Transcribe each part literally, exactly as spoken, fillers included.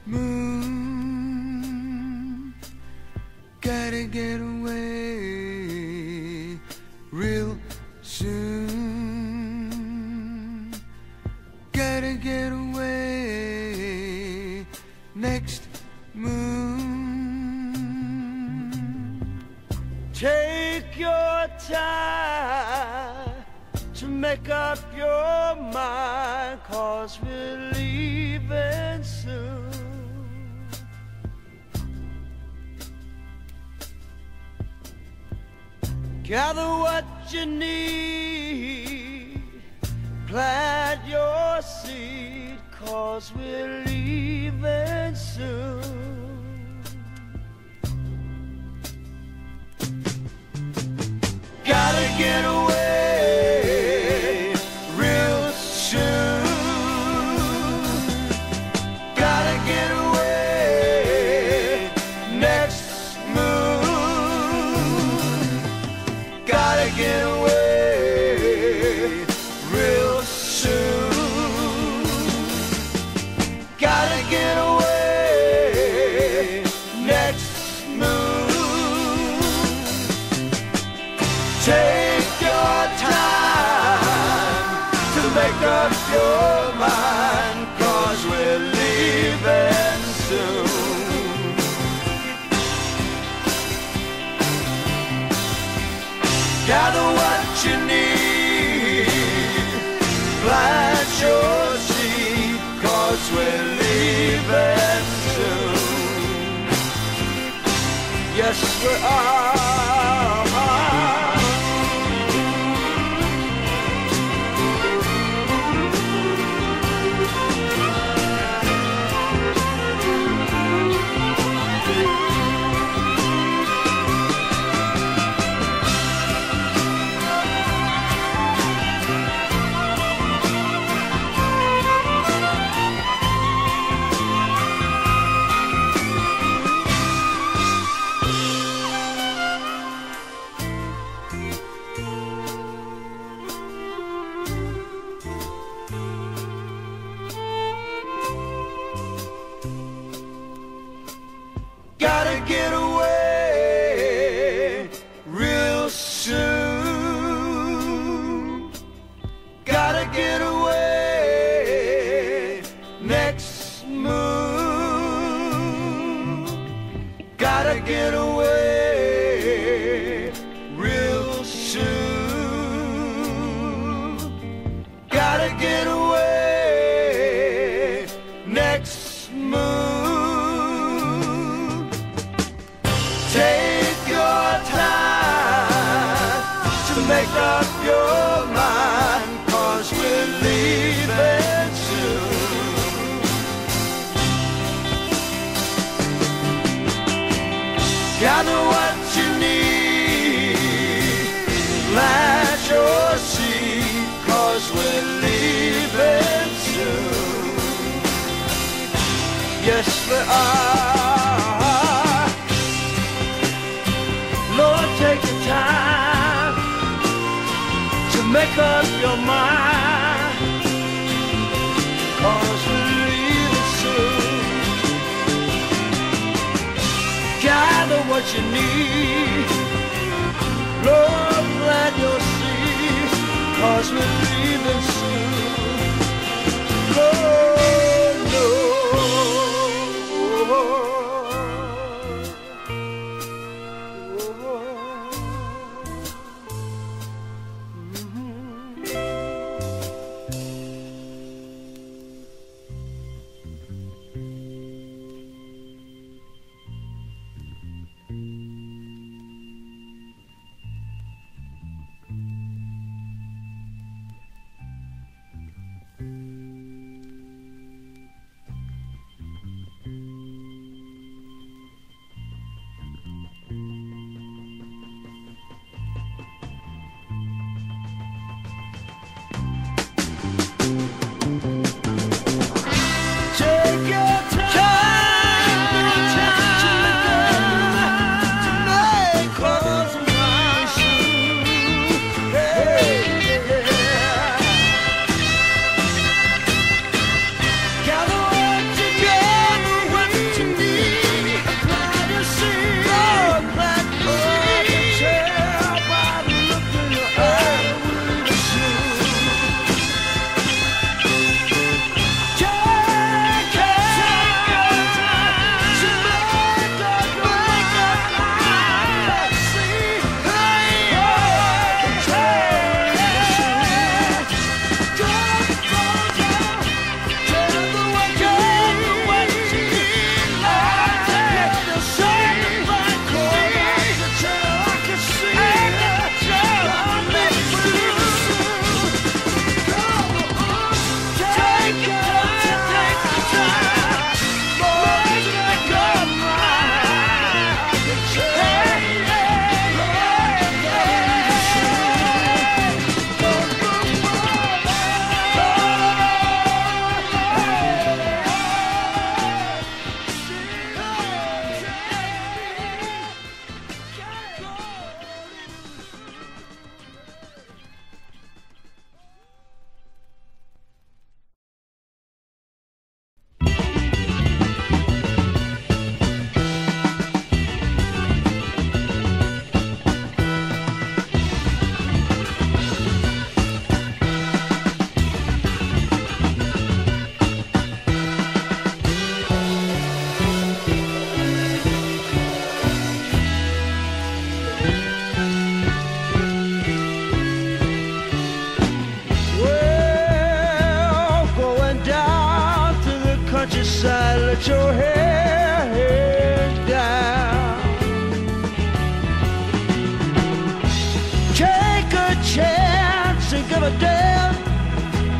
moon. Gotta get away real soon. Gotta get away next moon. Take your time to make up your mind, 'cause we're leaving soon. Gather what you need, plant your seed, 'cause we're leaving soon. Gotta get away real soon. Gotta get away next moon. Gotta get away real soon. Gotta get away next moon. Take your time to make up your mind, 'cause we're leaving soon. Gather what you need, plant your seed, 'cause we're leaving soon. Yes, we are. Gotta get away real soon. Gotta get away next moon. Gotta get away real soon. Gotta get away next moon. Take your time to make up your mind, 'cause we're leaving soon. Gather what you need, plant your seed, 'cause we're leaving soon. Yes, we are. Lord, take your time to make up your mind, 'cause we're leaving soon. Gather what you need, Lord, plant your seed, 'cause we're leaving soon. Lord, no.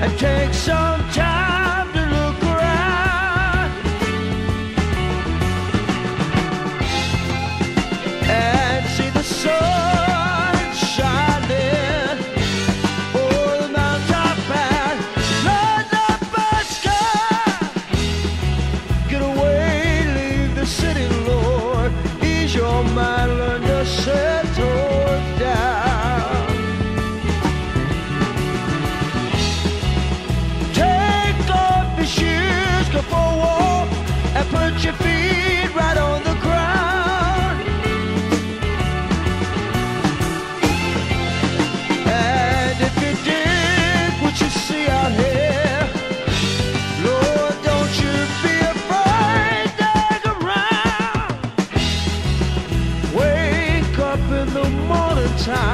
and take some time to look around and see the sun shining over the mountaintop and light up the sky. Get away, leave the city, Lord. Ease your mind, learn to settle down. Take off your shoes, go for a walk, and put your feet right on the ground. And if you dig what you see out here, Lord, don't you be afraid, dig around. Wake up in the morning time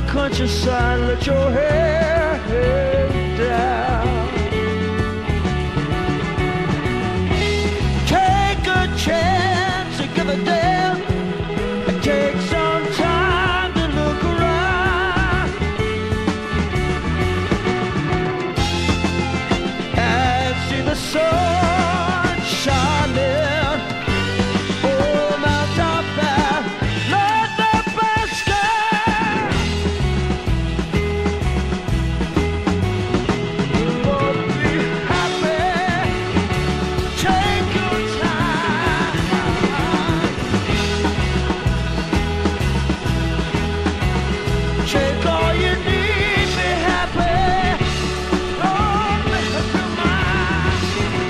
countryside, let your hair down. Take a chance and give a damn. Take some time to look around and see the sun shining over the mountain back. Let the basket oh, be happy. Take your time. Take all you need, be happy. Oh, make up your mind.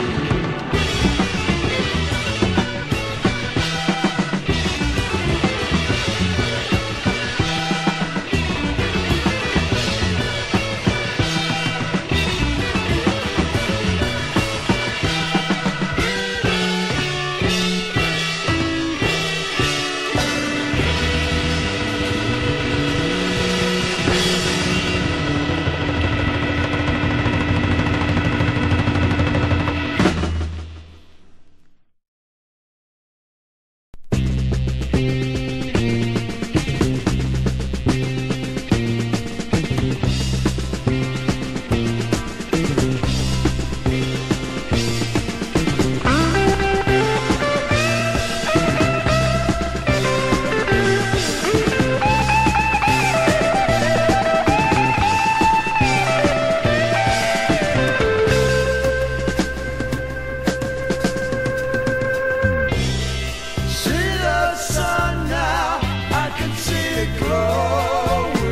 See the sun now, I can see it glowing.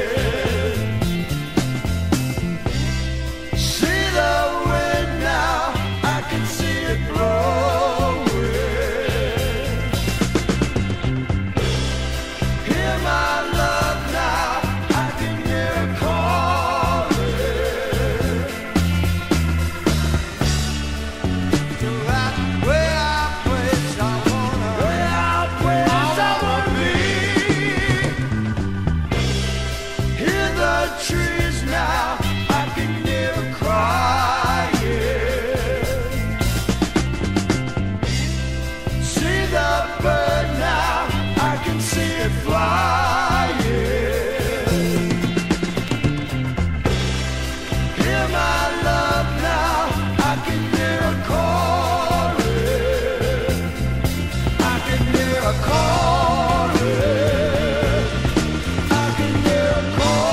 See the wind now, I can see it blowing. Hear my love now, I can hear it calling. To that way I place I wanna, way out place I wanna be. Hear the trees now, I can hear it crying. See the bird now, I can see it flying. Hear my love now, I can hear it calling. I can hear it calling. I can hear it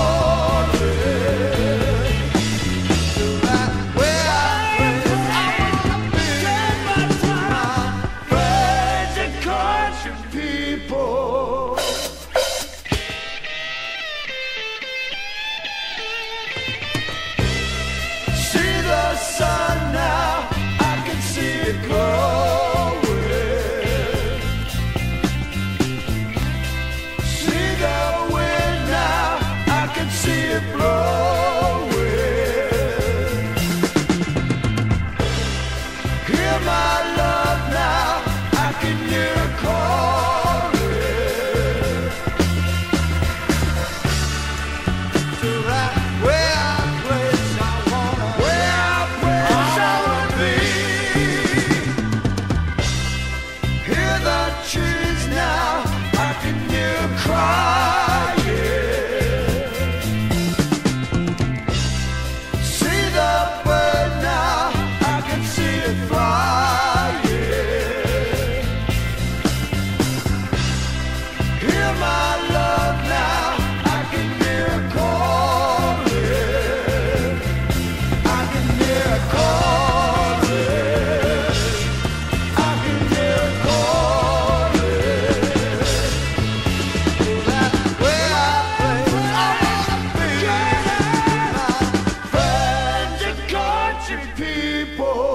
calling. That way I place I wanna be. Take my time, friends and country people. See the sun now, I can see it glowing. See the wind now, I can see it blowing. Hear my love now, I can hear it calling. To that way I place I wanna, way out place I wanna be. Hear the trees now, I can hear it crying. See the bird now, I can see it flying. Hear my love now, I can hear it calling. I can hear it calling. I can hear it calling. That way I place I wanna be. My friends and country people.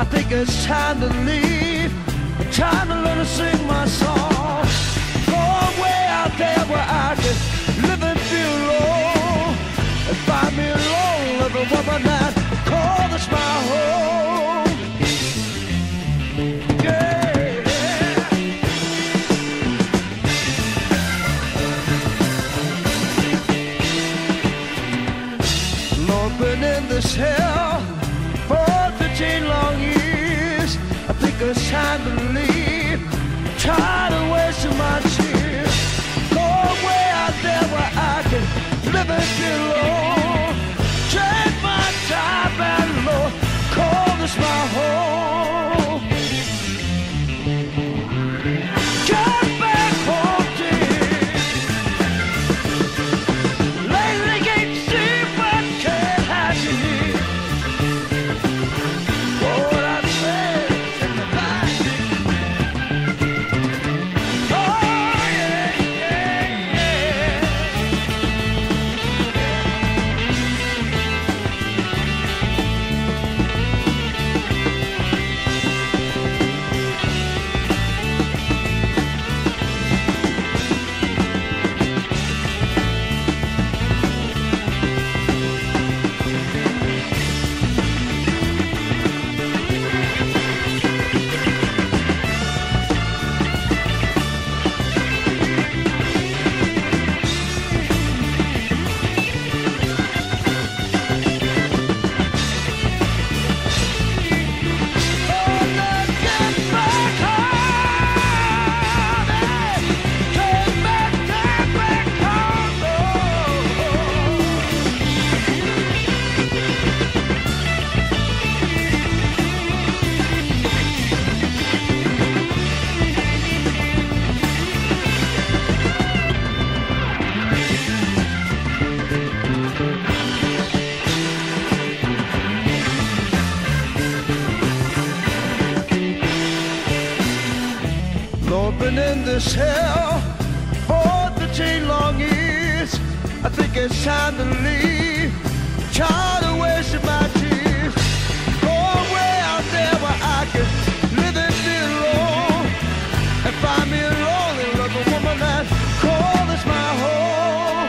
I think it's time to leave. Time to learn to sing my song. Go way out there where I can live and feel alone, and find me alone, living woman that call this my home. Yeah. Lord, been in this hell for fifteen long years. I think it's time to leave. Tired of wasting my tears. Go way out there where I can live and feel alone. Take my time and Lord, call this my home. Get back home, dear. Lately can't see but can't have you here. What I say, take the back. Lord, been in this hell for fifteen long years. I think it's time to leave. Tired of wasting my tears. Go away out there where I can live and feel alone, and find me a lonely loving woman that call this my home.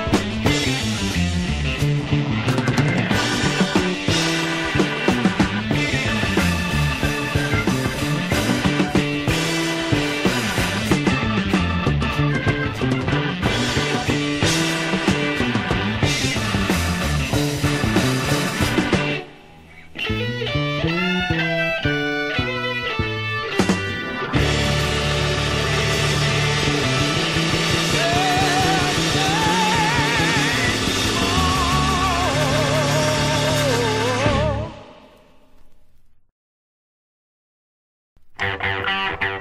Thank you.